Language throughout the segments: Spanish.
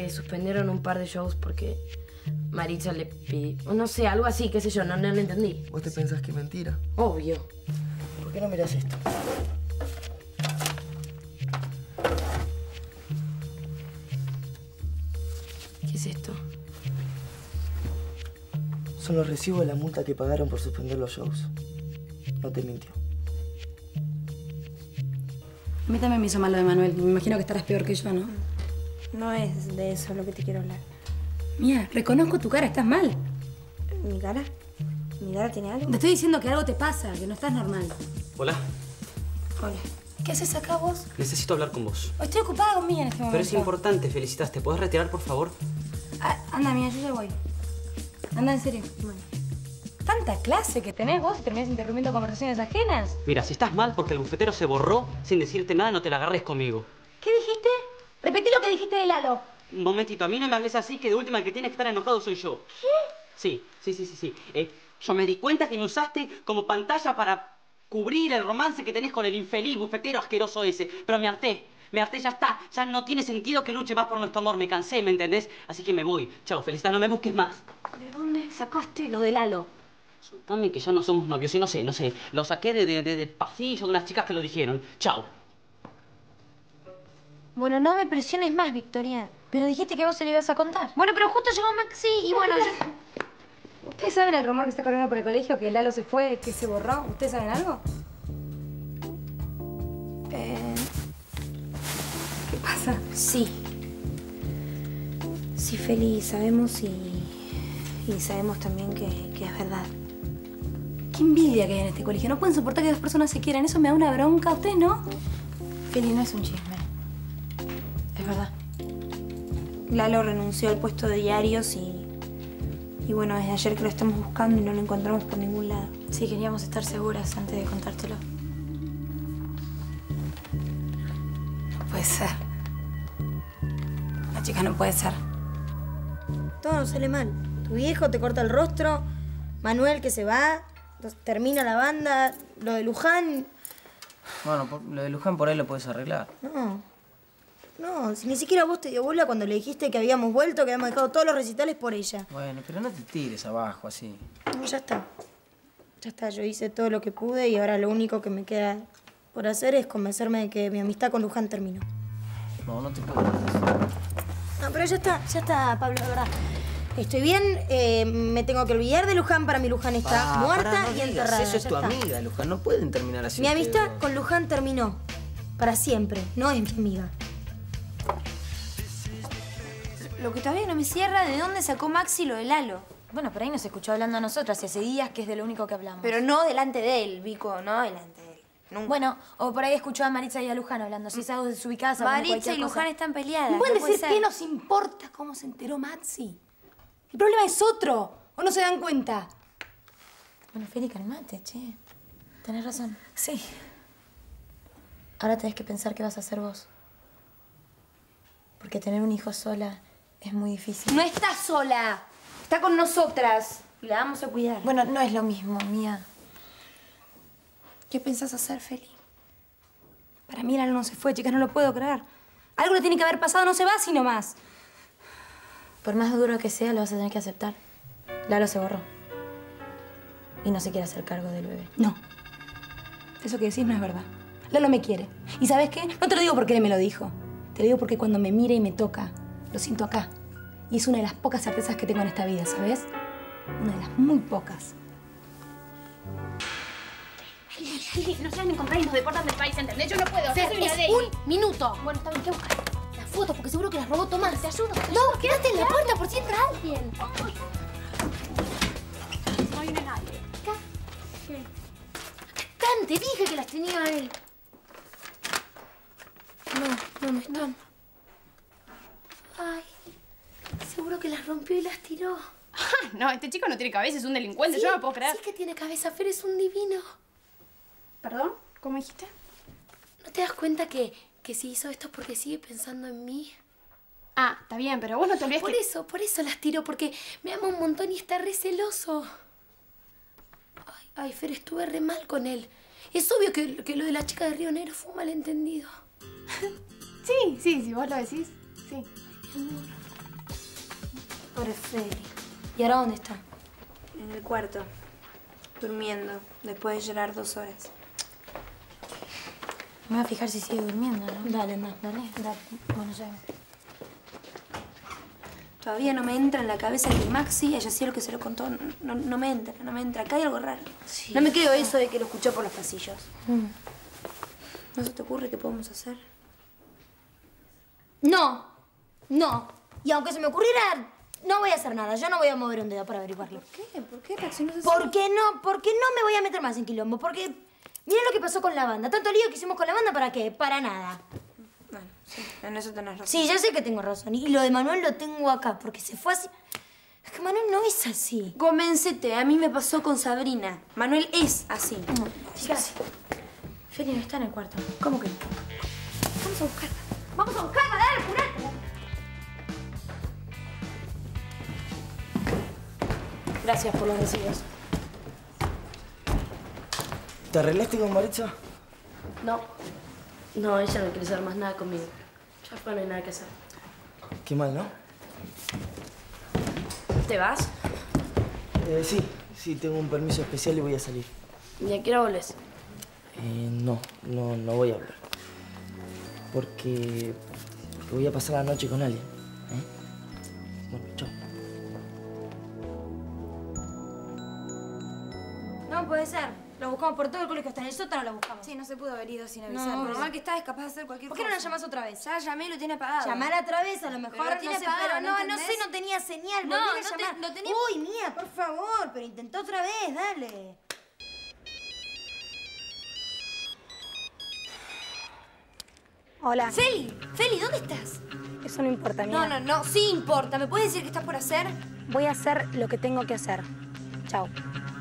que suspendieron un par de shows porque Maritza le pidió... No sé, algo así, qué sé yo, no lo entendí. ¿Vos te pensás que es mentira? Obvio. ¿Por qué no mirás esto? ¿Qué es esto? Son los recibos de la multa que pagaron por suspender los shows. No te mintió. A mí también me hizo mal lo de Manuel. Me imagino que estarás peor que yo, ¿no? No es de eso lo que te quiero hablar. Mía, reconozco tu cara, estás mal. ¿Mi cara? ¿Mi cara tiene algo? Te estoy diciendo que algo te pasa, que no estás normal. Hola. Hola. ¿Qué haces acá vos? Necesito hablar con vos. Estoy ocupada con Mía en este momento. Pero es importante, Felicitas. ¿Te podés retirar, por favor? Anda, Mía, yo ya voy. Anda, en serio. Bueno. Tanta clase que tenés vos y terminás interrumpiendo conversaciones ajenas. Mira, si estás mal porque el bufetero se borró sin decirte nada, no te la agarres conmigo. ¿Qué dijiste? Repetí lo que dijiste de Lalo. Un momentito, a mí no me hables así, que de última el que tiene que estar enojado soy yo. ¿Qué? Sí. Yo me di cuenta que me usaste como pantalla para cubrir el romance que tenés con el infeliz bufetero asqueroso ese. Pero me harté, ya está. Ya no tiene sentido que luche más por nuestro amor. Me cansé, ¿me entendés? Así que me voy. Chao, Felicitas, no me busques más. ¿De dónde sacaste lo de Lalo? Soltame que ya no somos novios y no sé. Lo saqué del pasillo de unas chicas que lo dijeron. Chao. Bueno, no me presiones más, Victoria. Pero dijiste que vos se lo ibas a contar. Bueno, pero justo llegó Maxi y bueno... ¿Ustedes saben el rumor que está corriendo por el colegio? Que Lalo se fue, que se borró. ¿Ustedes saben algo? ¿Qué pasa? Sí. Sí, Feli, sabemos y sabemos también que es verdad. Qué envidia que hay en este colegio. No pueden soportar que dos personas se quieran. Eso me da una bronca. ¿Ustedes no? Feli, no es un chisme. Es verdad. Lalo renunció al puesto de diarios y bueno, desde ayer que lo estamos buscando y no lo encontramos por ningún lado. Sí, queríamos estar seguras antes de contártelo. No puede ser. La chica no puede ser. Todo nos sale mal. Tu viejo te corta el rostro, Manuel que se va, termina la banda, lo de Luján... Bueno, lo de Luján por ahí lo puedes arreglar. No, si ni siquiera vos te dio bola cuando le dijiste que habíamos vuelto, que habíamos dejado todos los recitales por ella. Bueno, pero no te tires abajo así. No, ya está. Ya está, yo hice todo lo que pude y ahora lo único que me queda por hacer es convencerme de que mi amistad con Luján terminó. No te puedo. No, pero ya está, Pablo, de verdad. Estoy bien, me tengo que olvidar de Luján, para mí Luján está muerta y enterrada. Eso es tu amiga, Luján, no pueden terminar así. Mi amistad con Luján terminó. Para siempre, no es mi amiga. Lo que todavía no me cierra, ¿de dónde sacó Maxi lo de Lalo? Bueno, por ahí nos escuchó hablando a nosotras y hace días que es de lo único que hablamos. Pero no delante de él, Vico, no delante de él. Nunca. Bueno, o por ahí escuchó a Maritza y a Luján hablando. Si es algo desubicadas, Maritza y Luján están peleadas. ¿No pueden no puede decir ser. qué nos importa cómo se enteró Maxi? El problema es otro. ¿O no se dan cuenta? Bueno, Feli, calmate, che. Tenés razón. Sí. Ahora tenés que pensar qué vas a hacer vos. Porque tener un hijo sola es muy difícil. No está sola. Está con nosotras. Y la vamos a cuidar. Bueno, no es lo mismo, Mía. ¿Qué pensás hacer, Feli? Para mí Lalo no se fue, chicas, no lo puedo creer. Algo le tiene que haber pasado, no se va así nomás. Por más duro que sea, lo vas a tener que aceptar. Lalo se borró. Y no se quiere hacer cargo del bebé. No. Eso que decís no es verdad. Lalo me quiere. ¿Y sabes qué? No te lo digo porque él me lo dijo. Te lo digo porque cuando me mira y me toca, lo siento acá. Y es una de las pocas certezas que tengo en esta vida, ¿sabes? Una de las muy pocas. No saben encontrar y nos deportan del país, ¿entendés? Yo no puedo. Yo soy una de ellas. Un minuto. Bueno, está bien, ¿qué buscas? Las fotos, porque seguro que las robó Tomás. Te ayudo. No, quédate en la puerta por si entra alguien. No viene nadie. ¿Qué? Tan, te dije que las tenía él. No están. Ay, seguro que las rompió y las tiró. No, este chico no tiene cabeza, es un delincuente, Sí, yo no puedo creer. Sí que tiene cabeza, Fer, es un divino. ¿Perdón? ¿Cómo dijiste? ¿No te das cuenta que si hizo esto es porque sigue pensando en mí? Ah, está bien, pero vos no te olvides que... Por eso las tiro, porque me ama un montón y está re celoso. Ay, Fer, estuve re mal con él. Es obvio que lo de la chica de Río Negro fue un malentendido. Sí, vos lo decís, sí. Mi amor. Pobre Feli. ¿Y ahora dónde está? En el cuarto, durmiendo, después de llorar 2 horas. Me voy a fijar si sigue durmiendo, ¿no? Dale, anda. Dale. Bueno, ya. Todavía no me entra en la cabeza que Maxi haya sido el que se lo contó. No me entra. Acá hay algo raro. Sí. No me creo eso de que lo escuchó por los pasillos. ¿No se te ocurre qué podemos hacer? No. Y aunque se me ocurriera, no voy a hacer nada. Yo no voy a mover un dedo para averiguarlo. ¿Por qué? ¿Por qué reaccionas así? ¿Por qué no? Porque no me voy a meter más en quilombo. Porque mira lo que pasó con la banda. Tanto lío que hicimos con la banda, ¿para qué? Para nada. Bueno, sí, en eso tenés razón. Sí, ya sé que tengo razón. Y lo de Manuel lo tengo acá, porque se fue así. Es que Manuel no es así. Convéncete, a mí me pasó con Sabrina. Manuel es así. Chicas, Feli no está en el cuarto. ¿Cómo que? vamos a buscarla. Vamos a buscarla, dale, apurate. Gracias por los recibos. ¿Te arreglaste con Maritza? No, ella no quiere hacer más nada conmigo. Ya fue, no hay nada que hacer. Qué mal, ¿no? ¿Te vas? Sí, tengo un permiso especial y voy a salir. ¿Y a qué hora volvés? No voy a hablar. Porque voy a pasar la noche con alguien. Bueno, chao. No puede ser. Lo buscamos por todo el colegio, hasta en el sótano lo buscamos. Sí, no se pudo haber ido sin avisar. No, Por no. mal que estás, es capaz de hacer cualquier ¿Por cosa. qué no la llamás otra vez? Ya llamé y lo tiene apagado. Llamar otra vez, a lo mejor, Pero lo tiene no sé, apagado, pero ¿no no sé, entendés? no tenía señal. No, Volví a no te- llamar. no tenía- Uy, Mía, por favor, pero intentó otra vez, dale. Hola. Feli, ¿dónde estás? Eso no importa, mía. No, sí importa. ¿Me puedes decir qué estás por hacer? Voy a hacer lo que tengo que hacer. Chao.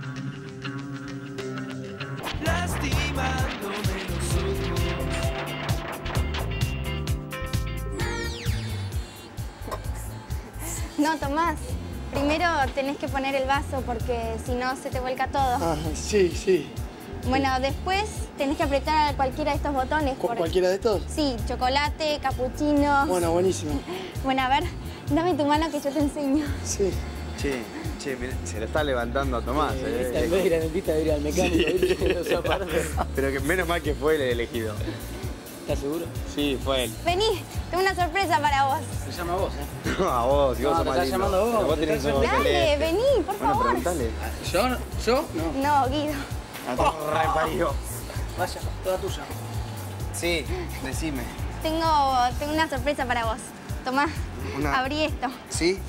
No, Tomás. Primero tenés que poner el vaso porque si no se te vuelca todo. Ah, sí. Bueno, después tenés que apretar cualquiera de estos botones. ¿Cualquiera de estos? Sí, chocolate, capuchino. Bueno, buenísimo. Bueno, a ver, dame tu mano que yo te enseño. Sí. Che, mirá, se lo está levantando a Tomás. En vez de ir al dentista, de ir al mecánico, ¿viste? Esa parte. Pero que menos mal que fue el elegido. ¿Estás seguro? Sí, fue él. Vení, tengo una sorpresa para vos. Se llama a vos, ¿eh? No, a vos, si vos No, sos te más estás lindo. llamando a vos. Pero vos Te tenés estás ojos Dale, celestes. vení, por Bueno, favor. preguntale. ¿Yo? No. No, Guido. Reparió. Vaya, toda tuya. Sí, decime. Tengo una sorpresa para vos. Tomá, abrí esto. ¿Sí?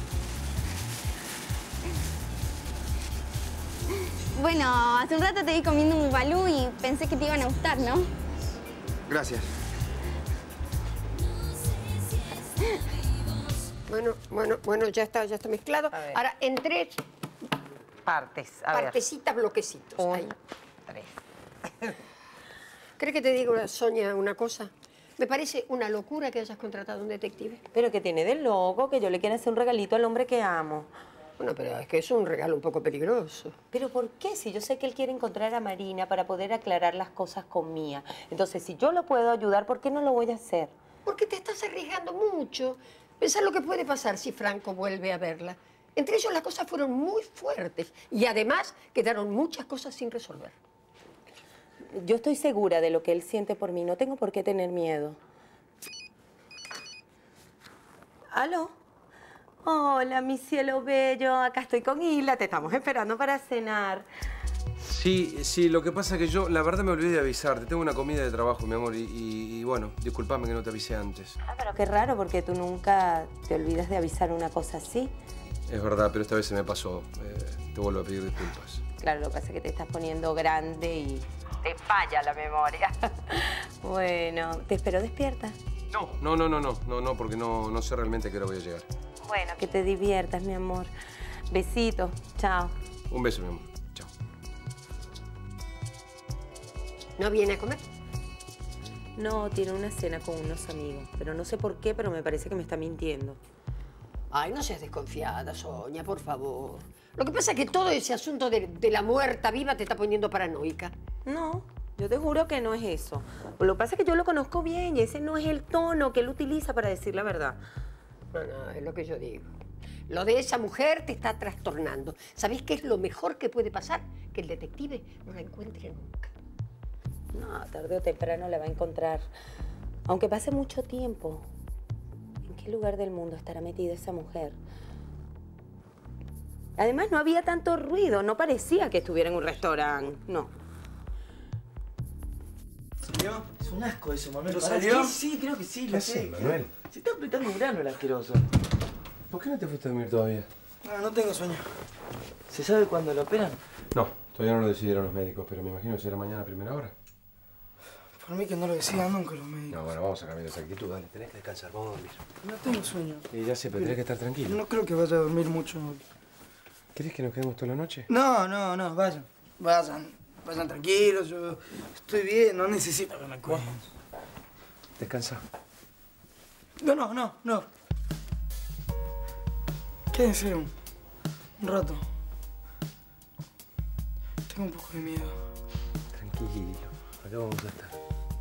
Bueno, hace un rato te vi comiendo un balú y pensé que te iban a gustar, ¿no? Gracias. Bueno, ya está mezclado. Ahora, en 3 partes, partecitas, bloquecitos. Un, ahí. 3. ¿Crees que te digo, Sonia, una cosa? Me parece una locura que hayas contratado a un detective. Pero que tiene de loco que yo le quiera hacer un regalito al hombre que amo. Bueno, pero es que es un regalo un poco peligroso. ¿Pero por qué? Si yo sé que él quiere encontrar a Marina para poder aclarar las cosas con Mía. Entonces, si yo lo puedo ayudar, ¿por qué no lo voy a hacer? Porque te estás arriesgando mucho. Pensá lo que puede pasar si Franco vuelve a verla. Entre ellos las cosas fueron muy fuertes y además quedaron muchas cosas sin resolver. Yo estoy segura de lo que él siente por mí. No tengo por qué tener miedo. ¿Aló? Hola, mi cielo bello. Acá estoy con Hilda. Te estamos esperando para cenar. Sí, lo que pasa es que yo, la verdad, me olvidé de avisarte. Tengo una comida de trabajo, mi amor, y bueno, discúlpame que no te avisé antes. Ah, pero qué raro, porque tú nunca te olvidas de avisar una cosa así. Es verdad, pero esta vez se me pasó. Te vuelvo a pedir disculpas. Claro, lo que pasa es que te estás poniendo grande y te falla la memoria. Bueno, ¿te espero despierta? No, porque no sé realmente a qué hora voy a llegar. Bueno, que te diviertas, mi amor. Besito, chao. Un beso, mi amor. Chao. ¿No viene a comer? No, tiene una cena con unos amigos. Pero no sé por qué, pero me parece que me está mintiendo. Ay, no seas desconfiada, Sonia, por favor. Lo que pasa es que todo ese asunto de la muerta viva te está poniendo paranoica. No, yo te juro que no es eso. Lo que pasa es que yo lo conozco bien y ese no es el tono que él utiliza para decir la verdad. No, es lo que yo digo. Lo de esa mujer te está trastornando. ¿Sabés qué es lo mejor que puede pasar? Que el detective no la encuentre nunca. No, tarde o temprano la va a encontrar. Aunque pase mucho tiempo. ¿En qué lugar del mundo estará metida esa mujer? Además, no había tanto ruido. No parecía que estuviera en un restaurante. No. ¿Salió? Es un asco eso, Manuel. ¿Pero ¿Para salió? qué? Sí, creo que sí, ¿Qué lo haces, sé. Manuel? Se está apretando un grano el asqueroso. ¿Por qué no te fuiste a dormir todavía? No tengo sueño. ¿Se sabe cuándo lo operan? No, todavía no lo decidieron los médicos, pero me imagino que será mañana a primera hora. Por mí que no lo decidan nunca los médicos. No, bueno, vamos a cambiar esa actitud, dale, tenés que descansar, vamos a dormir. No tengo sueño. Y ya sé, pero tenés que estar tranquilo. No creo que vaya a dormir mucho hoy. ¿Querés que nos quedemos toda la noche? No, vayan. Vayan tranquilos, yo estoy bien, no necesito que me cuiden. Descansa. No. Quédense un rato. Tengo un poco de miedo. Tranquilo, acá vamos a estar.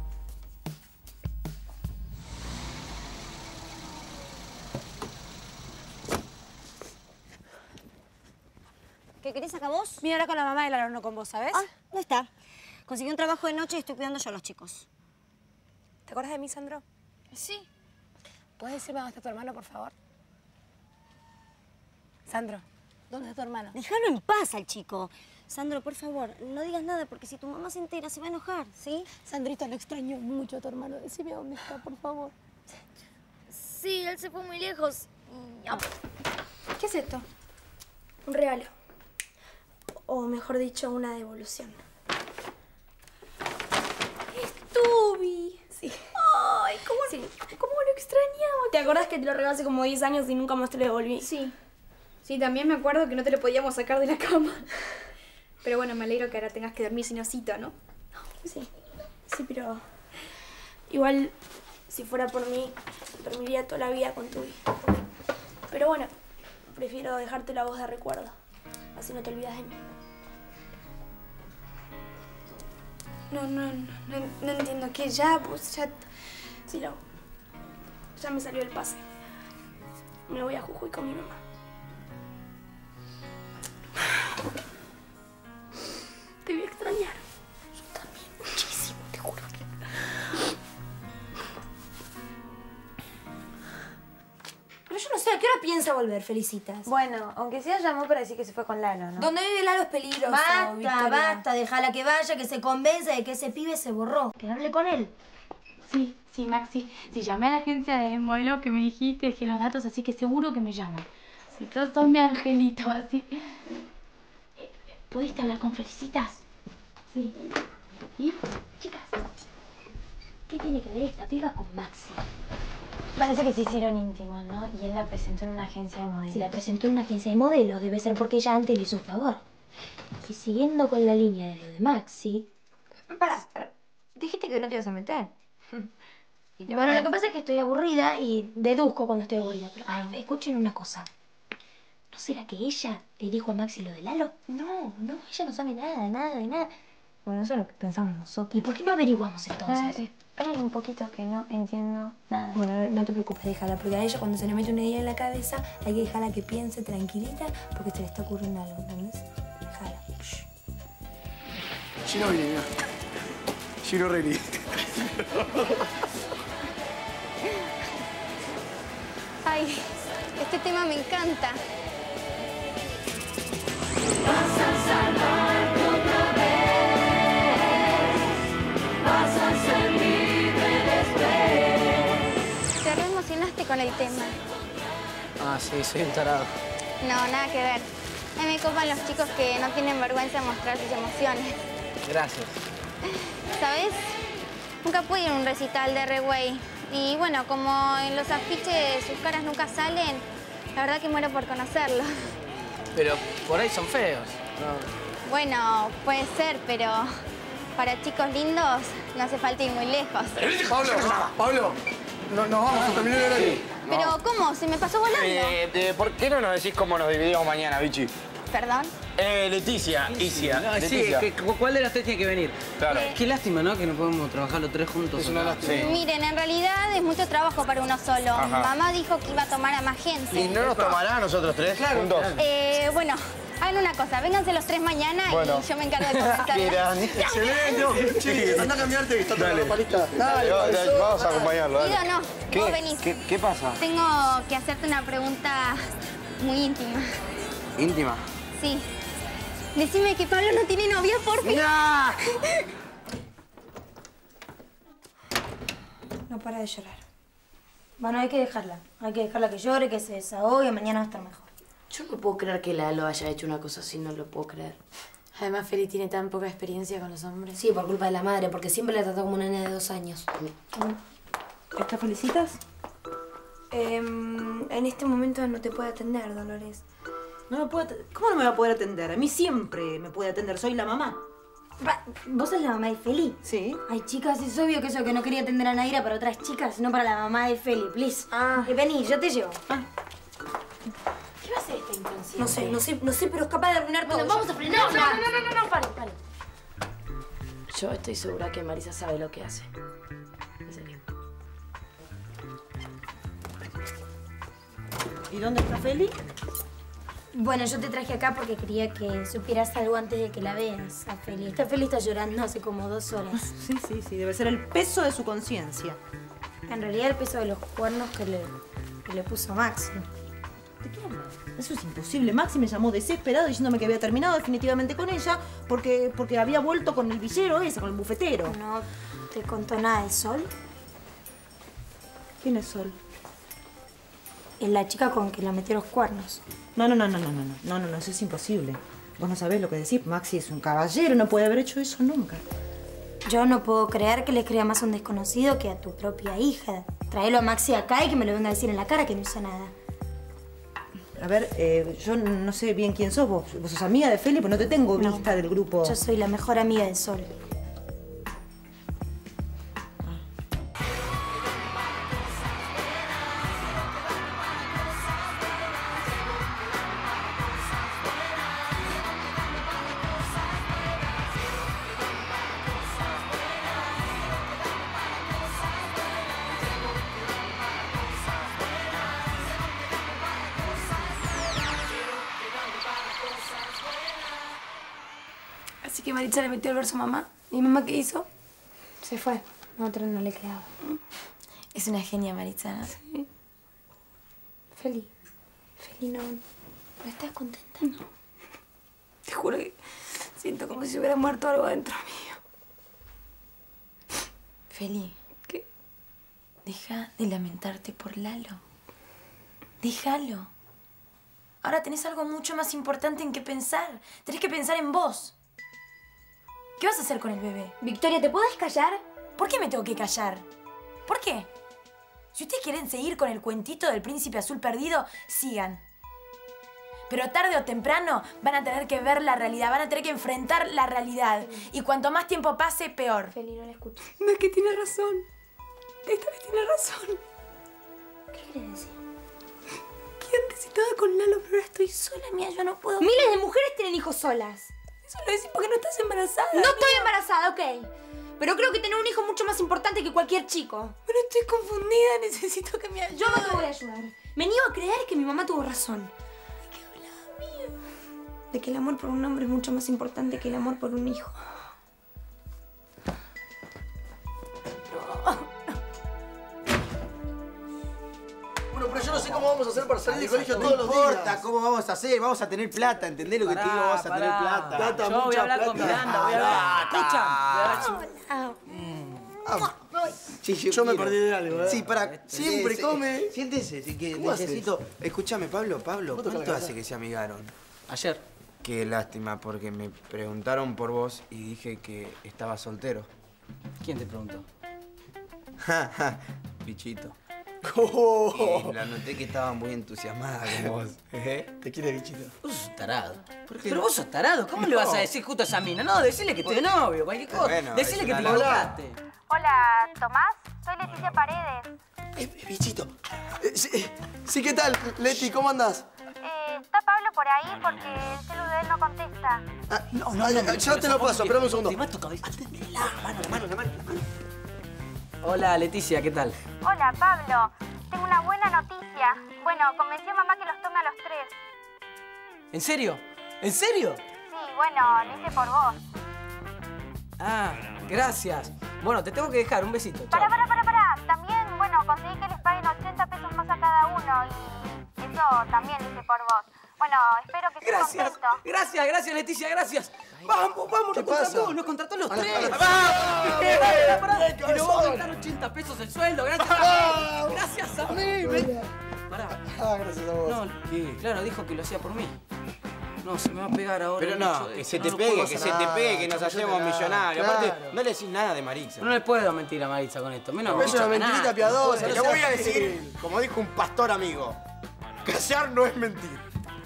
¿Qué querés acá vos? Vine ahora con la mamá de Lalo, no con vos, ¿sabes? Ah, no está. Conseguí un trabajo de noche y estoy cuidando yo a los chicos. ¿Te acuerdas de mí, Sandro? Sí. ¿Puedes decirme dónde está tu hermano, por favor? Sandro, ¿dónde está tu hermano? Déjalo en paz al chico. Sandro, por favor, no digas nada porque si tu mamá se entera se va a enojar, ¿sí? Sandrito, lo extraño mucho a tu hermano. Decime dónde está, por favor. Sí, él se fue muy lejos. ¿Qué es esto? Un regalo. O mejor dicho, una devolución. ¡Es Tubi! Sí. ¡Ay, cómo lo extrañaba! ¿Te acordás que te lo regalé hace como 10 años y nunca más te lo devolví? Sí. Sí, también me acuerdo que no te lo podíamos sacar de la cama. Pero bueno, me alegro que ahora tengas que dormir sin osito, ¿no? Sí. Sí, pero... Igual, si fuera por mí, dormiría toda la vida con Tubi. Pero bueno, prefiero dejarte la voz de recuerdo. Así no te olvidas de mí. No entiendo. ¿Qué? Ya, pues ya... Sí, ya me salió el pase. Me voy a Jujuy con mi mamá. Te voy a extrañar. Yo también, muchísimo, te juro que... Pero yo no sé, ¿a qué hora piensa volver, Felicitas? Bueno, aunque sea llamó para decir que se fue con Lalo, ¿no? Donde vive Lalo es peligroso, Basta, déjala que vaya, que se convenza de que ese pibe se borró. Que hable con él. Sí, Maxi. Sí, llamé a la agencia de modelo que me dijiste, dejé los datos, así que seguro que me llaman. Sí, todos son mi angelito, así. ¿Pudiste hablar con Felicitas? Sí. ¿Y? Chicas, ¿qué tiene que ver esta piba con Maxi? Parece que se hicieron íntimos, ¿no? Y él la presentó en una agencia de modelos. Si la presentó en una agencia de modelos, debe ser porque ella antes le hizo un favor. Y siguiendo con la línea de lo de Maxi... Pará. Dijiste que no te ibas a meter. Bueno, lo que pasa es que estoy aburrida y deduzco cuando estoy aburrida. Pero, escuchen una cosa. ¿No será que ella le dijo a Maxi lo de Lalo? No, ella no sabe nada. Bueno, eso es lo que pensamos nosotros. ¿Y por qué no averiguamos entonces? Esperen un poquito que no entiendo nada. Bueno, no te preocupes, déjala, porque a ella cuando se le mete una idea en la cabeza hay que dejarla que piense tranquilita porque se le está ocurriendo algo, ¿entendés? Déjala. Gino viene, mira. Gino ready. Ay, este tema me encanta. Vas a salvarte otra vez, vas a ser libre después. Te re emocionaste con el tema. Ah, sí, soy un tarado. No, nada que ver. A mí me copan los chicos que no tienen vergüenza de mostrar sus emociones. Gracias. ¿Sabes? Nunca pude ir a un recital de Reway. Y bueno, como en los afiches sus caras nunca salen, la verdad que muero por conocerlos. Pero por ahí son feos. No. Bueno, puede ser, pero para chicos lindos no hace falta ir muy lejos. Pablo, nos vamos a terminar el horario. Pero, ¿cómo? Se me pasó volando. ¿Por qué no nos decís cómo nos dividimos mañana, Vichy? Perdón. Leticia, Isia. No, sí, Leticia. ¿cuál de las tres tiene que venir? Claro. Qué lástima, ¿no? Que no podemos trabajar los tres juntos. Es una lástima. Sí. Miren, en realidad es mucho trabajo para uno solo. Ajá. Mamá dijo que iba a tomar a más gente. ¿Y no nos tomará a nosotros tres juntos? Bueno, hagan una cosa. Vénganse los tres mañana Bueno. y yo me encargo de conquistar. Excelente. Che, anda a cambiarte que está toda la palista. Dale, vamos a acompañarlo. Guido, no. Vos venís. ¿Qué pasa? Tengo que hacerte una pregunta muy íntima. ¿Íntima? Sí. Decime que Pablo no tiene novia, por fin. No para de llorar. Bueno, hay que dejarla. Hay que dejarla que llore, que se desahogue, mañana va a estar mejor. Yo no puedo creer que Lalo haya hecho una cosa así, no lo puedo creer. Además, Feli tiene tan poca experiencia con los hombres. Sí, por culpa de la madre, porque siempre la trató como una nena de 2 años. ¿Estás felicitas? En este momento no te puedo atender, Dolores. No me puede ¿Cómo no me va a poder atender? A mí siempre me puede atender, soy la mamá. ¿Vos sos la mamá de Feli? Sí. Ay, chicas, es obvio que eso que no quería atender a Naira para otras chicas, sino para la mamá de Feli, please. Vení, yo te llevo. ¿Qué va a hacer esta inconsciente? No sé, pero es capaz de arruinar todo. Bueno, vamos a frenar. No, pare. Yo estoy segura que Marisa sabe lo que hace. En serio. ¿Y dónde está Feli? Bueno, yo te traje acá porque quería que supieras algo antes de que la veas a Feli. Feli está llorando hace como 2 horas. Sí, debe ser el peso de su conciencia. En realidad el peso de los cuernos que le puso Maxi. ¿De qué hablas? Eso es imposible. Maxi me llamó desesperado diciéndome que había terminado definitivamente con ella porque había vuelto con el villero ese, con el bufetero. ¿No te contó nada de Sol? ¿Quién es Sol? Es la chica con que la metió los cuernos. No, eso es imposible. Vos no sabés lo que decís. Maxi es un caballero, no puede haber hecho eso nunca. Yo no puedo creer que le crea más a un desconocido que a tu propia hija. Tráelo a Maxi acá y que me lo venga a decir en la cara que no hizo nada. A ver, yo no sé bien quién sos vos. Vos sos amiga de Feli, pero no te tengo vista del grupo. Yo soy la mejor amiga de Sol. Así que Maritza le metió el verso a mamá. ¿Y mamá qué hizo? Se fue. A otra no le quedaba. Es una genia, Maritza, ¿no? Sí. Feli, ¿no estás contenta? No. Te juro que siento como si hubiera muerto algo dentro mío. Feli. ¿Qué? Deja de lamentarte por Lalo. Déjalo. Ahora tenés algo mucho más importante en que pensar. Tenés que pensar en vos. ¿Qué vas a hacer con el bebé? Victoria, ¿te puedes callar? ¿Por qué me tengo que callar? ¿Por qué? Si ustedes quieren seguir con el cuentito del príncipe azul perdido, sigan. Pero tarde o temprano van a tener que ver la realidad, van a tener que enfrentar la realidad. Y cuanto más tiempo pase, peor. Feli, no la escucho. No, es que tiene razón. Esta vez tiene razón. ¿Qué quiere decir? Que antes estaba con Lalo, pero ahora estoy sola, mía, yo no puedo. Miles de mujeres tienen hijos solas. Eso lo decís porque no estás embarazada. No estoy embarazada, ok. Pero creo que tener un hijo es mucho más importante que cualquier chico. Pero estoy confundida, necesito que me ayudes. Yo no te voy a ayudar. Me niego a creer que mi mamá tuvo razón. ¿De qué hablaba, mía? De que el amor por un hombre es mucho más importante que el amor por un hijo. Bueno, pero yo no sé cómo vamos a hacer para salir del colegio No todos los días. importa cómo vamos a hacer, vamos a tener plata, ¿entendés lo que te digo? Vamos a tener plata. Plata, Yo voy mucha a hablar con plata. Miranda, voy a hablar. Escucha. Sí, Yo me perdí de algo, ¿eh? Sí, para. Siempre come. Siéntese, sí, que ¿Cómo haces? necesito. Escúchame, Pablo, toca la ¿cuánto cabeza. hace que se amigaron? Ayer. Qué lástima, porque me preguntaron por vos y dije que estaba soltero. ¿Quién te preguntó? Bichito. Oh. Y la noté que estaba muy entusiasmada con vos. Te quiere, bichito. Vos sos tarado. ¿Por qué? Pero vos sos tarado. ¿Cómo le vas a decir justo a esa mina? No, decirle que te novio, cualquier cosa. Bueno, decirle es que te una equivocaste. Hola, Tomás. Soy Leticia Paredes. Bichito. Sí, ¿qué tal, Leti? ¿Cómo andás? ¿Está Pablo por ahí porque el celu de él no contesta. Ya te lo paso, espérame un segundo. Hola, Leticia, ¿qué tal? Hola, Pablo. Tengo una buena noticia. Bueno, convencí a mamá que los tome a los 3. ¿En serio? ¿En serio? Sí, bueno, lo hice por vos. Ah, gracias. Bueno, te tengo que dejar. Un besito. Chao. Pará. También, bueno, conseguí que les paguen 80 pesos más a cada uno y eso también lo hice por vos. Bueno, espero que estés contento. Gracias, Leticia, gracias. Vamos, nos contrató los 3. Pará. Y nos vamos a gastar 80 pesos el sueldo. Gracias a mí. Pará. Gracias a vos. No, claro, dijo que lo hacía por mí. No, se me va a pegar ahora. Pero no, que se te pegue, que nos hacemos millonarios. Aparte, no le decís nada de Maritza. No le puedo mentir a Maritza con esto. Menos Es una mentirita piadosa. Le voy a decir, como dijo un pastor amigo, callar no es mentir.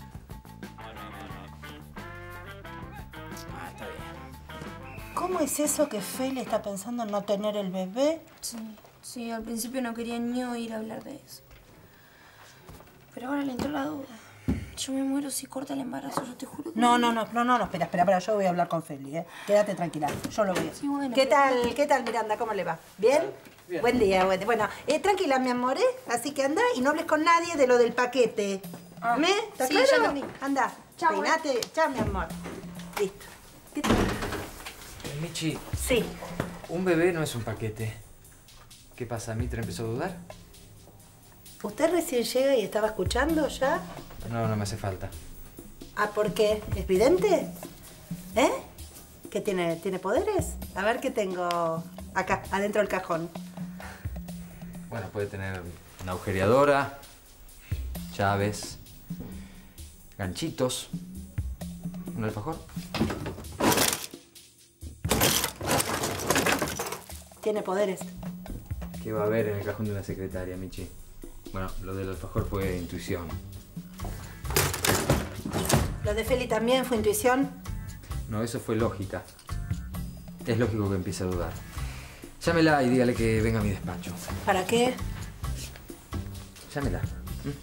Está bien. ¿Cómo es eso que Feli está pensando en no tener el bebé? Sí, al principio no quería ni oír hablar de eso. Pero ahora le entró la duda. Yo me muero si corta el embarazo, yo te juro que... No, espera, yo voy a hablar con Feli, ¿eh? Quédate tranquila, yo lo voy a hacer. Sí, bueno, ¿Qué tal, Miranda? ¿Cómo le va? ¿Bien? Bien. Buen día. Bueno, tranquila, mi amor, ¿eh? Así que anda y no hables con nadie de lo del paquete. ¿Está sí, claro? ya entendí. Anda, Chao, peinate. Chao, mi amor. Listo. ¿Qué tal? Michi. Sí. Un bebé no es un paquete. ¿Qué pasa? ¿Mitra empezó a dudar? ¿Usted recién llega y estaba escuchando ya? No me hace falta. Ah, ¿por qué? ¿Es vidente? ¿Eh? ¿Qué tiene poderes? A ver qué tengo acá, adentro del cajón. Bueno, puede tener una agujereadora, llaves, ganchitos, un alfajor. Tiene poderes. ¿Qué va a haber en el cajón de una secretaria, Michi? Bueno, lo del alfajor fue intuición. ¿Lo de Feli también fue intuición? No, eso fue lógica. Es lógico que empiece a dudar. Llámela y dígale que venga a mi despacho. ¿Para qué? Llámela.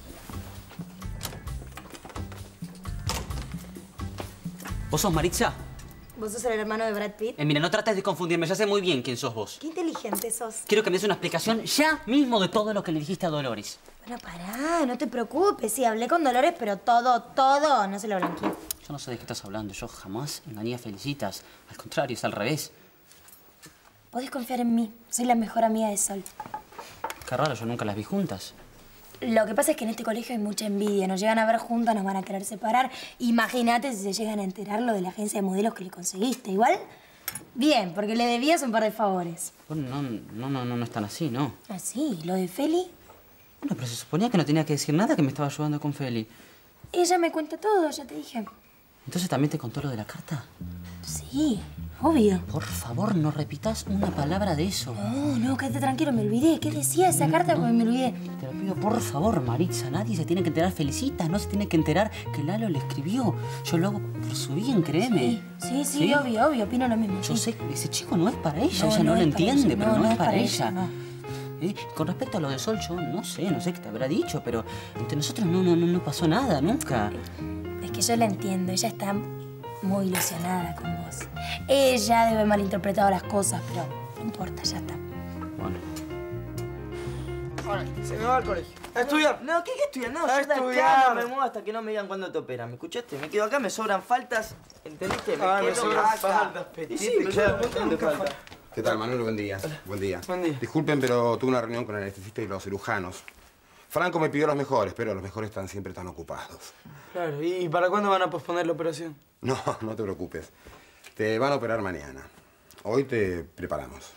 ¿Vos sos Maritza? ¿Vos sos el hermano de Brad Pitt? Mira, no trates de confundirme, ya sé muy bien quién sos vos. Qué inteligente sos. Quiero que me des una explicación ya mismo de todo lo que le dijiste a Dolores. Bueno, pará, no te preocupes. Sí, hablé con Dolores, pero todo no se lo blanqueé. Yo no sé de qué estás hablando. Yo jamás engañé a Felicitas. Al contrario, es al revés. Podés confiar en mí. Soy la mejor amiga de Sol. Qué raro, yo nunca las vi juntas. Lo que pasa es que en este colegio hay mucha envidia. Nos llegan a ver juntas, nos van a querer separar. Imagínate si se llegan a enterar lo de la agencia de modelos que le conseguiste. Igual, bien, porque le debías un par de favores. Bueno, no es tan así, ¿no? Ah, sí, lo de Feli. Bueno, pero se suponía que no tenía que decir nada, que me estaba ayudando con Feli. Ella me cuenta todo, ya te dije. ¿Entonces también te contó lo de la carta? Sí, obvio. Por favor, no repitas una palabra de eso. No, quédate tranquilo, me olvidé. ¿Qué decía esa carta? Porque me olvidé. Te lo pido, por favor, Maritza. Nadie se tiene que enterar. Felicitas, no se tiene que enterar que Lalo le escribió. Yo lo hago por su bien, créeme. Sí, obvio, opino lo mismo. Yo sé que ese chico no es para ella. No, Ella no lo entiende, pero no es para ella. No. Con respecto a lo de Sol, yo no sé qué te habrá dicho, pero entre nosotros no pasó nada, nunca. Es que yo la entiendo. Ella está muy ilusionada con vos. Ella debe haber malinterpretado las cosas, pero no importa, ya está. Bueno. Ahora, se me va al colegio. A estudiar. No, ¿qué estudiar? No, A yo de acá estudiar. no me muevo hasta que no me digan cuándo te operan. ¿Me escuchaste? Me quedo acá, me sobran faltas. ¿Entendiste? Me quedo sobran acá. faltas, Y sí, me sobran un montón de faltas. ¿Qué tal, Manuel? Buen día. Buen día. Disculpen, pero tuve una reunión con el anestesista y los cirujanos. Franco me pidió los mejores, pero los mejores están siempre tan ocupados. Claro, ¿y para cuándo van a posponer la operación? No te preocupes. Te van a operar mañana. Hoy te preparamos.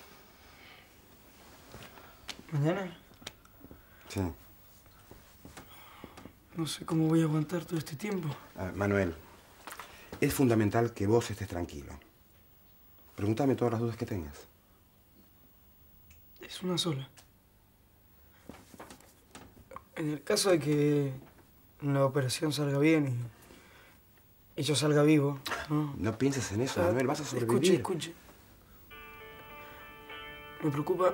¿Mañana? Sí. No sé cómo voy a aguantar todo este tiempo. Manuel, es fundamental que vos estés tranquilo. Pregúntame todas las dudas que tengas. Es una sola. En el caso de que la operación salga bien y yo salga vivo, ¿no? No pienses en eso, Manuel. Vas a sobrevivir. Escuche. Me preocupa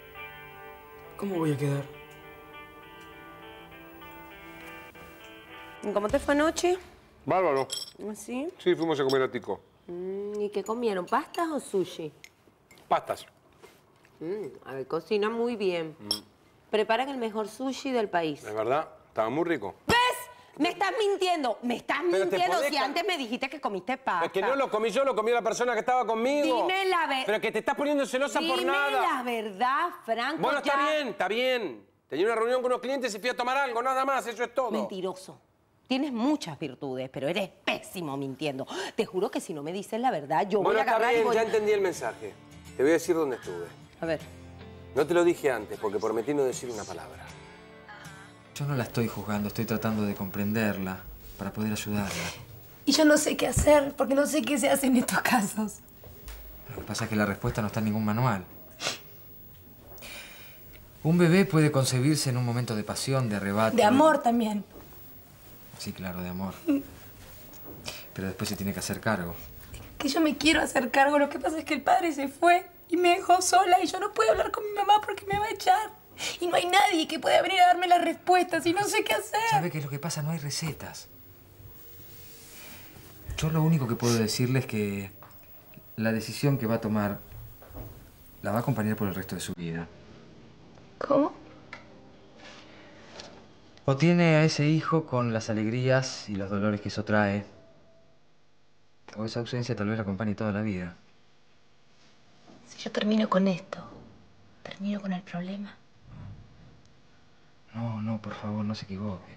cómo voy a quedar. ¿Y cómo te fue anoche? Bárbaro. ¿Sí? Sí, fuimos a comer a Tico. ¿Y qué comieron? ¿Pastas o sushi? Pastas. A ver, cocina muy bien. Preparan el mejor sushi del país. Es verdad, estaba muy rico. ¿Ves? Me estás mintiendo. Me estás Pero te mintiendo podés si antes me dijiste que comiste pasta. Es que no lo comí yo, lo comió la persona que estaba conmigo. Dime la verdad. Pero que te estás poniendo celosa por nada. Dime la verdad, Franco. Bueno, ya. está bien. Tenía una reunión con unos clientes y fui a tomar algo, nada más, eso es todo. Mentiroso. Tienes muchas virtudes, pero eres pésimo mintiendo. Te juro que si no me dices la verdad, yo voy a agarrar está bien, y voy... ya entendí el mensaje. Te voy a decir dónde estuve. A ver. No te lo dije antes, porque prometí no decir una palabra. Yo no la estoy juzgando, estoy tratando de comprenderla para poder ayudarla. Y yo no sé qué hacer, porque no sé qué se hace en estos casos. Lo que pasa es que la respuesta no está en ningún manual. Un bebé puede concebirse en un momento de pasión, de arrebato. De amor también. Sí, claro, de amor. Pero después se tiene que hacer cargo. Que yo me quiero hacer cargo. Lo que pasa es que el padre se fue y me dejó sola y yo no puedo hablar con mi mamá porque me va a echar. Y no hay nadie que pueda venir a darme las respuestas y no sé qué hacer. ¿Sabe qué es lo que pasa? No hay recetas. Yo lo único que puedo decirle es que la decisión que va a tomar la va a acompañar por el resto de su vida. ¿Cómo? O tiene a ese hijo con las alegrías y los dolores que eso trae, o esa ausencia tal vez la acompañe toda la vida. Si yo termino con esto, termino con el problema. No, por favor, no se equivoque.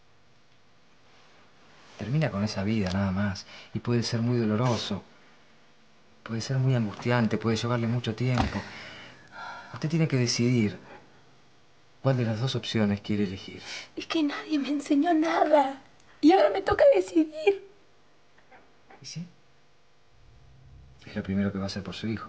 Termina con esa vida, nada más. Y puede ser muy doloroso. Puede ser muy angustiante, puede llevarle mucho tiempo. Usted tiene que decidir cuál de las dos opciones quiere elegir. Es que nadie me enseñó nada. Y ahora me toca decidir. ¿Y sí? Es lo primero que va a hacer por su hijo.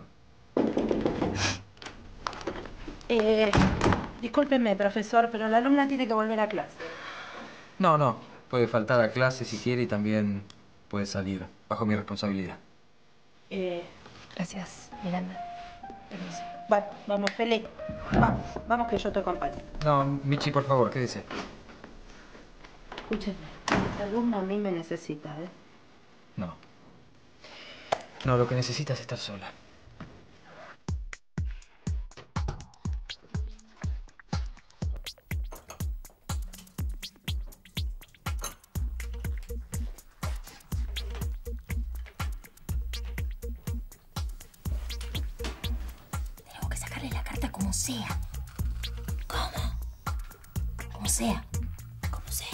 Discúlpeme, profesor, pero la alumna tiene que volver a clase. No. Puede faltar a clase si quiere y también puede salir, bajo mi responsabilidad. Gracias, Miranda. Permiso. Bueno, vamos, Feli. Vamos que yo te acompaño. No, Michi, por favor, quédese. Escúcheme, esta alumna a mí me necesita, ¿eh? No, lo que necesita es estar sola. Tenemos que sacarle la carta como sea. ¿Cómo? Como sea. Como sea.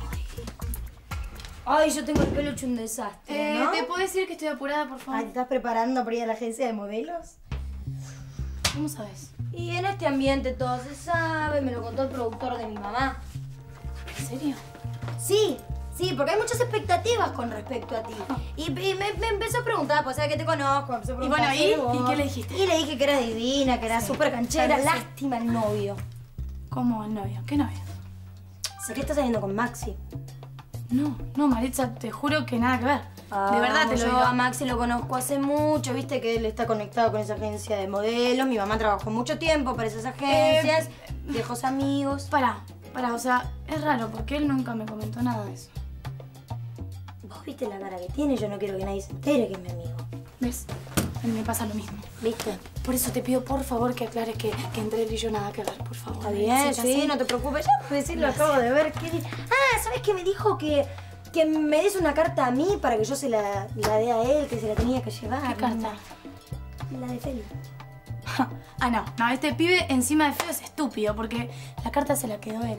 Ay, yo tengo el pelo hecho un desastre, ¿no? ¿Te puedo decir que estoy apurada, por favor? Ay, ¿te estás preparando para ir a la agencia de modelos? ¿Cómo sabes? Y en este ambiente todo se sabe, me lo contó el productor de mi mamá. ¿En serio? Sí, porque hay muchas expectativas con respecto a ti. Y me empezó a preguntar, pues sabes que te conozco, me empezó a preguntar. ¿Y qué le dijiste? Y le dije que eras divina, que eras súper canchera. Claro, sí. Lástima el novio. ¿Cómo el novio? ¿Qué novio? Sé que estás saliendo con Maxi. No, Maritza, te juro que nada que ver. De verdad te lo yo digo. a Maxi lo conozco hace mucho, viste que él está conectado con esa agencia de modelos. Mi mamá trabajó mucho tiempo para esas agencias, viejos amigos. Pará, o sea, es raro porque él nunca me comentó nada de eso. Vos viste la cara que tiene, yo no quiero que nadie se entere que es mi amigo. ¿Ves? A mí me pasa lo mismo. ¿Viste? Por eso te pido, por favor, que aclares que entre él y yo nada que ver, por favor. Está bien, ya sí, sé. no te preocupes. Ya puedes decir, lo acabo de ver. ¿Sabes qué me dijo? Que me des una carta a mí para que yo se la dé a él, que se la tenía que llevar. ¿Qué carta? La de Feli. No, este pibe encima de feo es estúpido porque la carta se la quedó él.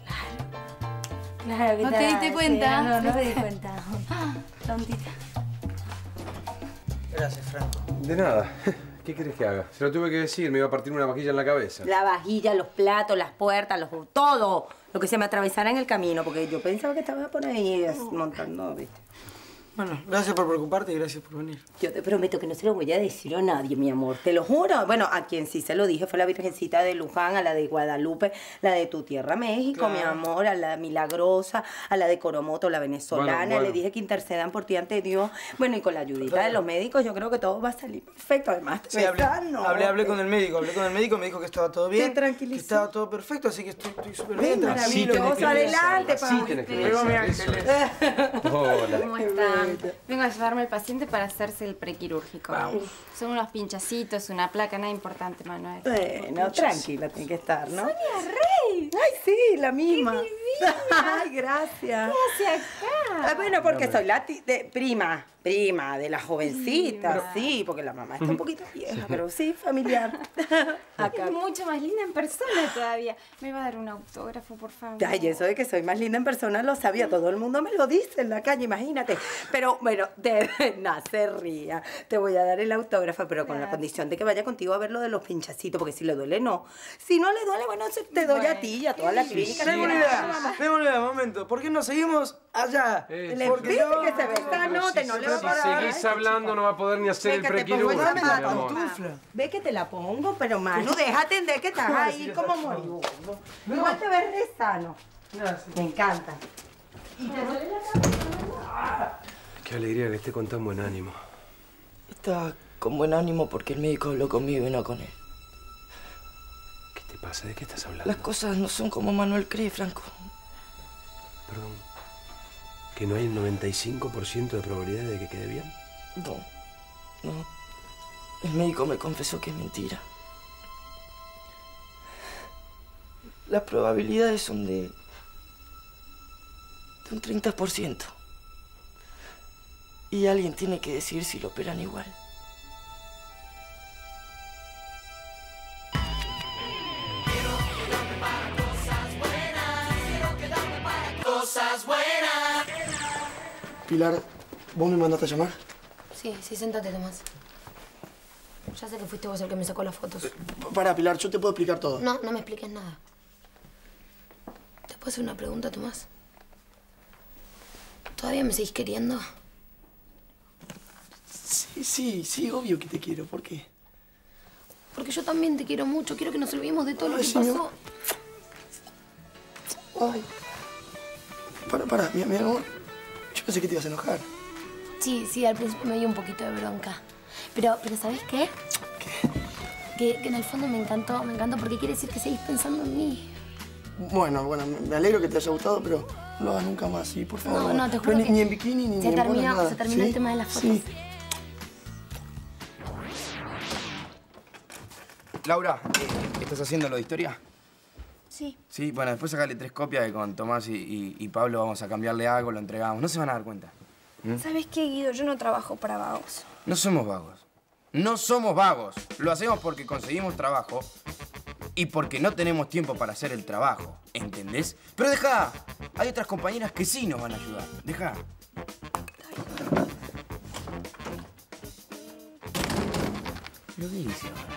Claro que ¿No te diste cuenta? No me di cuenta. Tontita. Gracias, Franco. De nada. ¿Qué querés que haga? Se lo tuve que decir, me iba a partir una vajilla en la cabeza. La vajilla, los platos, las puertas, todo lo que se me atravesara en el camino, porque yo pensaba que estaba por ahí montando, ¿viste? Bueno, gracias por preocuparte y gracias por venir. Yo te prometo que no se lo voy a decir a nadie, mi amor. Te lo juro. Bueno, a quien sí se lo dije fue a la Virgencita de Luján, a la de Guadalupe, la de tu tierra, México, mi amor, a la Milagrosa, a la de Coromoto, la venezolana. Bueno. Le dije que intercedan por ti ante Dios. Bueno, y con la ayudita de los médicos yo creo que todo va a salir perfecto. Además, Sí, hablé con el médico. Me dijo que estaba todo bien. Que estaba todo perfecto, así que estoy súper bien. Maravilloso. Adelante, Así tenés que Luego, mi pensar. ángeles. Hola. ¿Cómo están? Vengo a ayudarme al paciente para hacerse el prequirúrgico. Son unos pinchacitos, una placa, nada importante, Manuel. Bueno, tranquila, tiene que estar, ¿no? ¡Sonia Rey! Ay, sí, la misma. ¡Qué divina! Ay, gracias. ¿Qué hace acá? Bueno, porque soy la prima de la jovencita, sí, porque la mamá está un poquito vieja, pero sí, familiar. Acá. Es mucho más linda en persona todavía. ¿Me va a dar un autógrafo, por favor? Ay, eso de que soy más linda en persona lo sabía, todo el mundo me lo dice en la calle, imagínate. Pero, bueno, no se ría. Te voy a dar el autógrafo, pero con la condición de que vaya contigo a ver lo de los pinchacitos, porque si le duele, no. Si no le duele, bueno, te doy a ti y a toda la clínica. Tengo una idea, momento. ¿Por qué no seguimos allá? Le pide que se ve note, no le va a Si parar. seguís hablando no va a poder ni hacer el prequirúrgico, mi amor. Ve que te la pongo, pero Manu, déjate de que estás ahí como moribundo. Igual te ves re sano. Me encanta. ¿Y te duele la cabeza? Qué alegría que esté con tan buen ánimo. Está con buen ánimo porque el médico habló conmigo y no con él. ¿Qué te pasa? ¿De qué estás hablando? Las cosas no son como Manuel cree, Franco. Perdón. ¿Que no hay el 95% de probabilidad de que quede bien? No. El médico me confesó que es mentira. Las probabilidades son de un 30%. Y alguien tiene que decidir si lo operan igual. Cosas buenas. Pilar, ¿vos me mandaste a llamar? Sí, siéntate, Tomás. Ya sé que fuiste vos el que me sacó las fotos. Para, Pilar, yo te puedo explicar todo. No me expliques nada. ¿Te puedo hacer una pregunta, Tomás? ¿Todavía me seguís queriendo? Sí, obvio que te quiero. ¿Por qué? Porque yo también te quiero mucho. Quiero que nos olvidemos de todo lo que señor. pasó. Ay. Para, mi amor. Yo pensé que te ibas a enojar. Sí, al principio me dio un poquito de bronca. Pero ¿sabés qué? Que en el fondo me encantó porque quiere decir que seguís pensando en mí. Bueno, me alegro que te haya gustado, pero no lo hagas nunca más, sí, por favor. No, te juro Pero que ni en bikini, ni en bolas, nada. Se terminó ¿Sí? el tema de las fotos. Sí. Laura, ¿estás haciendo lo de historia? Sí. Sí, bueno, después sacale 3 copias que con Tomás y Pablo vamos a cambiarle algo, lo entregamos. No se van a dar cuenta. ¿Sabes qué, Guido? Yo no trabajo para vagos. No somos vagos. No somos vagos. Lo hacemos porque conseguimos trabajo y porque no tenemos tiempo para hacer el trabajo. ¿Entendés? Pero deja. Hay otras compañeras que sí nos van a ayudar. Deja. Lo dice ahora.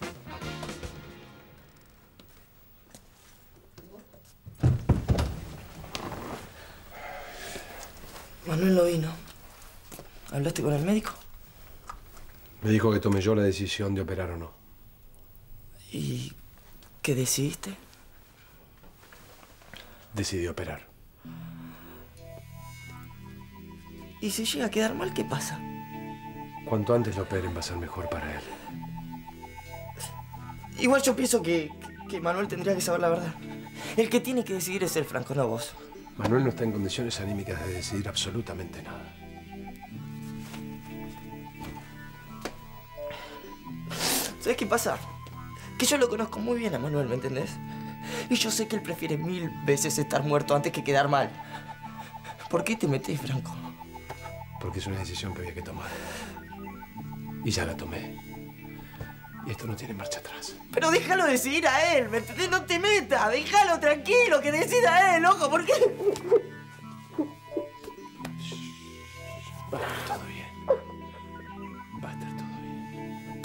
Manuel no vino. ¿Hablaste con el médico? Me dijo que tome yo la decisión de operar o no. ¿Y qué decidiste? Decidí operar. ¿Y si llega a quedar mal, qué pasa? Cuanto antes lo operen va a ser mejor para él. Igual yo pienso que Manuel tendría que saber la verdad. El que tiene que decidir es el Franco, no vos. Manuel no está en condiciones anímicas de decidir absolutamente nada. ¿Sabes qué pasa? Que yo lo conozco muy bien a Manuel, ¿me entendés? Y yo sé que él prefiere 1000 veces estar muerto antes que quedar mal. ¿Por qué te metés, Franco? Porque es una decisión que había que tomar. Y ya la tomé. Y esto no tiene marcha atrás. Pero déjalo decidir a él, ¿me entendés? No te metas, déjalo tranquilo, que decida él, ojo, ¿por qué? Va a estar todo bien. Va a estar todo bien.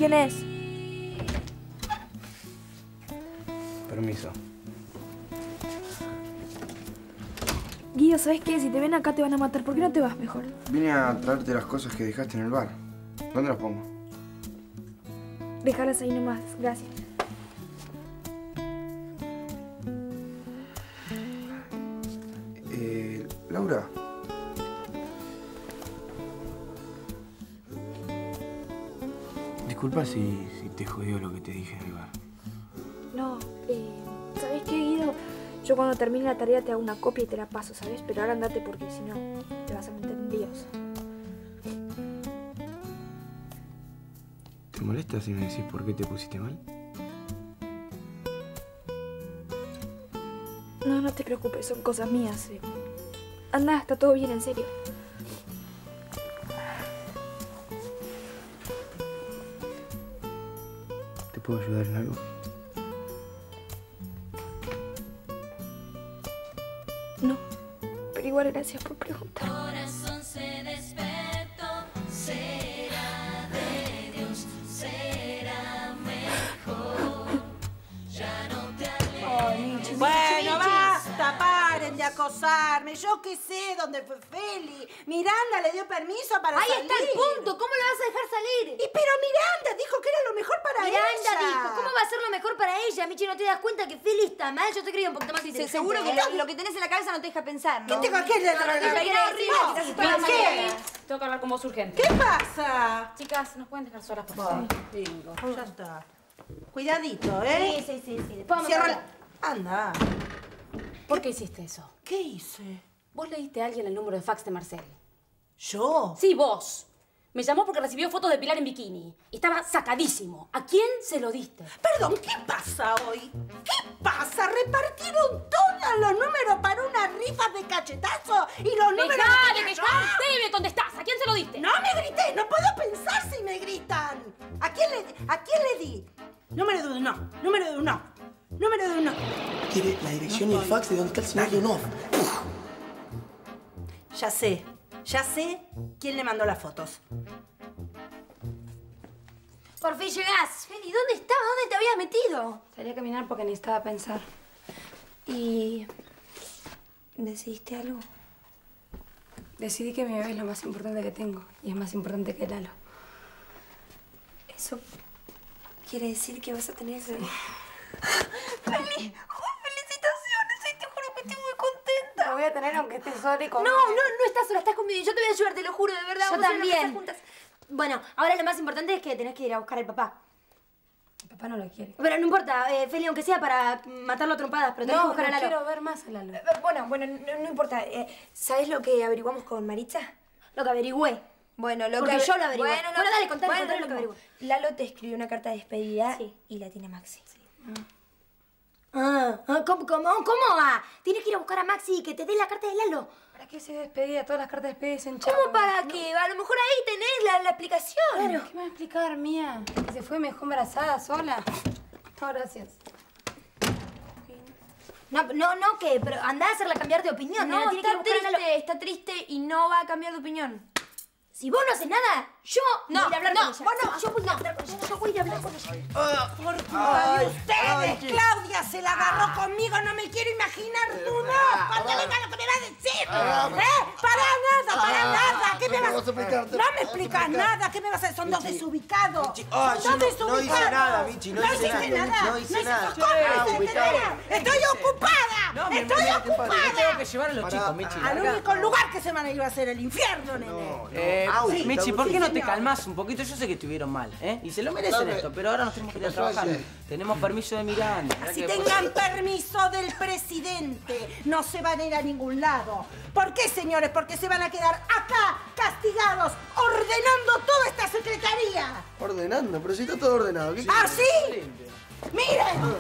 ¿Quién es? Permiso. Guido, ¿sabes qué? Si te ven acá te van a matar. ¿Por qué no te vas mejor? Vine a traerte las cosas que dejaste en el bar. ¿Dónde las pongo? Déjalas ahí nomás. Gracias. Laura. Disculpa si te jodió lo que te dije en el bar. No, ¿sabes qué, Guido? Yo cuando termine la tarea te hago una copia y te la paso, ¿sabes? Pero ahora andate porque si no te vas a meter en líos. ¿Te molesta si me decís por qué te pusiste mal? No, no te preocupes, son cosas mías. Anda, está todo bien, en serio. ¿Te puedo ayudar en algo? No, pero igual gracias por preguntar. Corazón se despertó, será de Dios, será mejor. Ya no te alejes. Bueno, basta, paren de acosarme. Yo qué sé dónde fue Feli. Miranda le dio permiso para Ahí salir. está el punto. ¿Cómo la vas a dejar salir? Pero Miranda dijo que era lo mejor para ella. Miranda dijo, ¿cómo va a ser lo mejor para ella? Michi, ¿no te das cuenta que Feli está mal? Yo te creía un poquito más inteligente. Seguro que lo que tenés en la cabeza no te deja pensar, ¿no? ¿Qué tengo que hacer? ¿Por qué? Tengo que hablar con vos urgente. ¿Qué pasa? Chicas, ¿nos pueden dejar solas, por favor? Bingo, ya está. Cuidadito, ¿eh? Sí. Cierra. Anda. ¿Por qué hiciste eso? ¿Qué hice? Vos le diste a alguien el número de fax de Marcel. ¿Yo? Sí, vos. Me llamó porque recibió fotos de Pilar en bikini. Estaba sacadísimo. ¿A quién se lo diste? Perdón, ¿qué pasa hoy? ¿Qué pasa? ¿Repartieron todos los números para una rifa de cachetazo? ¿Y los números ¡Dejá de que quejarte! Dime dónde estás. ¿A quién se lo diste? ¡No me grites! ¡No puedo pensar si me gritan! ¿A quién le di? Número de uno. Número de uno. Número de uno. Quiere la dirección y el fax de donde está el señor Leonov. Ya sé. Ya sé quién le mandó las fotos. Por fin llegás. Feli, ¿dónde estabas? ¿Dónde te habías metido? Salí a caminar porque necesitaba pensar. ¿Y decidiste algo? Decidí que mi bebé es lo más importante que tengo y es más importante que Lalo. ¿Eso quiere decir que vas a tener bebé? ¡Feli! ¡Felicitaciones! Ay, te juro que estoy muy contenta. Lo voy a tener aunque estés sola y con... No estás sola, estás conmigo. Yo te voy a ayudar, te lo juro, de verdad. Yo Vamos a ir a la casa también. juntas. Bueno, ahora lo más importante es que tenés que ir a buscar al papá. Papá no lo quiere. Pero no importa, Feli, aunque sea para matarlo a trompadas, pero tenés que buscar a Lalo. quiero ver más a Lalo. Bueno, no importa. ¿Sabes lo que averiguamos con Maritza? Lo que averigüé. Bueno, lo Porque que... yo lo averigué. Bueno, Dale, contale lo que no. averigué. Lalo te escribió una carta de despedida y la tiene Maxi. ¿Cómo va? Tienes que ir a buscar a Maxi y que te dé la carta de Lalo. ¿Para qué se despedía? Todas las cartas de despedida se ¿Cómo para qué? A lo mejor ahí tenés la explicación. Claro. ¿Qué me va a explicar, Mía? Que se fue y me dejó embarazada sola. No, gracias. No, que pero andá a hacerla cambiar de opinión. No, tiene que ir a buscar a Lalo. está triste y no va a cambiar de opinión. Si vos no haces nada, yo No, voy a ir a hablar no, con ella. vos no. Yo voy a hablar con ella. Yo voy a hablar con ella. Por culpa de ustedes, Claudia se la agarró conmigo. No me quiero imaginar tu voz cuando venga lo que me va a decir. Para nada. ¿Qué me vas a explicar? No me explicas nada. ¿Qué me vas a decir? Son dos desubicados. Son dos desubicados. No hice nada, Michi. No hiciste nada. No hice nada. Estoy ocupada. Estoy ocupada. Tengo que llevar a los chicos, Michi. Al único lugar que se van a ir a hacer el infierno, nene. Sí, Michi, ¿por qué no te calmas un poquito? Yo sé que estuvieron mal, ¿eh? Y se lo merecen esto, pero ahora nos tenemos que ir a trabajar. Tenemos permiso de Miranda. Si tengan permiso del presidente, no se van a ir a ningún lado. ¿Por qué, señores? Porque se van a quedar acá, castigados, ordenando toda esta secretaría. Ordenando, pero si está todo ordenado. ¿Qué ¿Ah, sí? ¡Miren!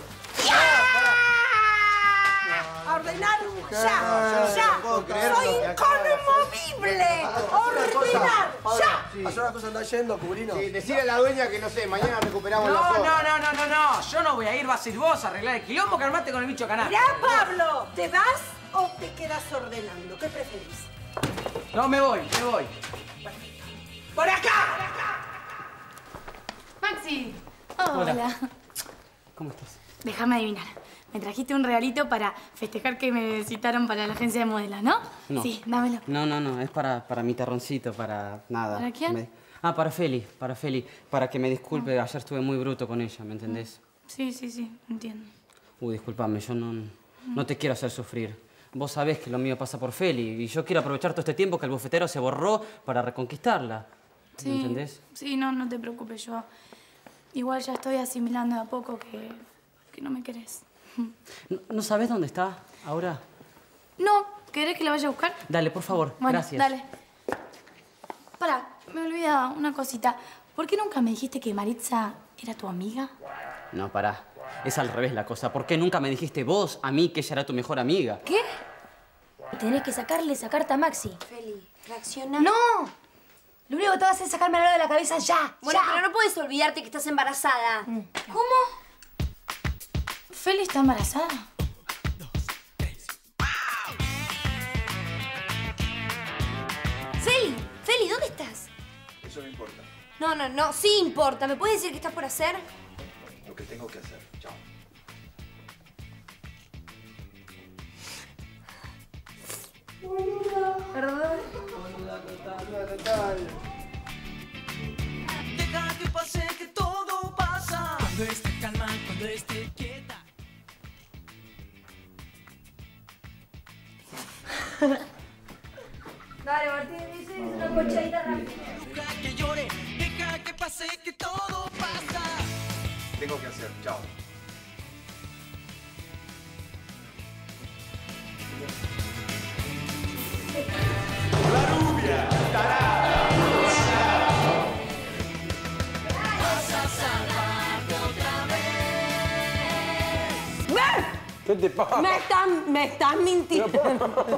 A ordenar ya. Soy inconmovible. Ordenar ya. Hacer una cosa, anda yendo, Cubrino. Sí, decirle a la dueña que, no sé, mañana recuperamos la No, zona. no. Yo no voy a ir, vas a ir vos a arreglar el quilombo que armaste con el bicho canal. Mirá, Pablo, ¿te vas o te quedas ordenando? ¿Qué preferís? No, me voy. ¡Por acá! Maxi, Hola. ¿Cómo estás? Déjame adivinar. Me trajiste un regalito para festejar que me citaron para la agencia de modelos, ¿no? No. Sí, dámelo. No, es para mi terroncito, para nada. ¿Para quién? Para Feli, para que me disculpe, ayer estuve muy bruto con ella, ¿me entendés? Sí, entiendo. Discúlpame, yo no te quiero hacer sufrir. Vos sabés que lo mío pasa por Feli y yo quiero aprovechar todo este tiempo que el bufetero se borró para reconquistarla. Sí, ¿Me entendés? Sí, no te preocupes, yo igual ya estoy asimilando de a poco que no me querés. ¿No sabés dónde está ahora? No, ¿querés que la vaya a buscar? Dale, por favor, Bueno, gracias. dale. Pará, me olvidaba una cosita. ¿Por qué nunca me dijiste que Maritza era tu amiga? No, pará. Es al revés la cosa. ¿Por qué nunca me dijiste vos a mí que ella era tu mejor amiga? ¿Qué? Tenés que sacarle esa carta a Maxi. Feli, reacciona. ¡No! Lo único que te vas a hacer es sacarme la de la cabeza ya. Bueno, ya. pero no puedes olvidarte que estás embarazada. ¿Cómo? ¿Feli está embarazada? Feli, ¿dónde estás? Eso no importa. No, sí importa. ¿Me puedes decir qué estás por hacer? Lo que tengo que hacer. Chao. Perdón. Deja que pase, que todo pasa. Cuando esté calma, cuando esté quieta. Dale, Martín, dice una cochadita rápida. Deja que llore, deja que pase, que todo pasa. Tengo que hacer. Chao. La rubia, vas a salvarte otra vez. ¿Qué te pasa? Me estás mintiendo.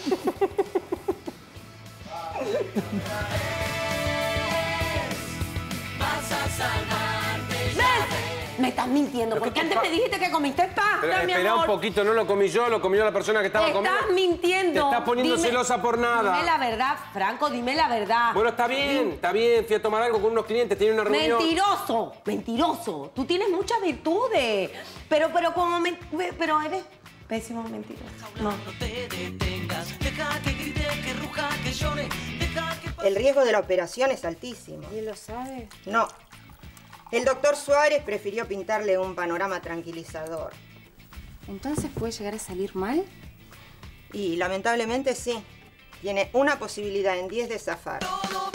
Vas a salvarte. Me estás mintiendo, porque antes me dijiste que comiste pasta, mi Espera un amor. poquito, no lo comí yo, lo comió la persona que estaba comiendo. Estás mintiendo. Te estás poniendo Dime- celosa por nada. Dime la verdad, Franco, dime la verdad. Bueno, está bien. Fui a tomar algo con unos clientes, tenía una reunión. Mentiroso. Tú tienes muchas virtudes. Pero pero eres pésimo mentiroso. No. te detengas. Deja que grite, que ruja, que llore. Deja que El riesgo de la operación es altísimo. ¿Y él lo sabe? No. El doctor Suárez prefirió pintarle un panorama tranquilizador. ¿Entonces puede llegar a salir mal? Y lamentablemente sí. Tiene una posibilidad en 10 de zafar. todo